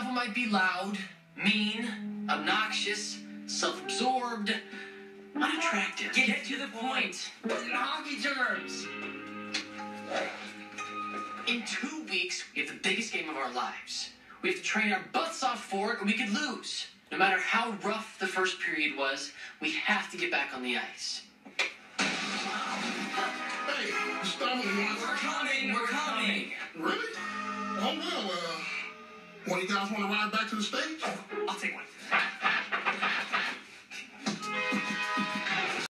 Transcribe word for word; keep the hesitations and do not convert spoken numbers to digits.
them might be loud, mean, obnoxious, self-absorbed, unattractive. Get to the point. In hockey terms. In two weeks, we have the biggest game of our lives. We have to train our butts off for it, or we could lose. No matter how rough the first period was, we have to get back on the ice. Hey, the Stormers won. We're coming. We're coming. Really? Oh, well, uh, one of you guys want to ride back to the stage? I'll take one.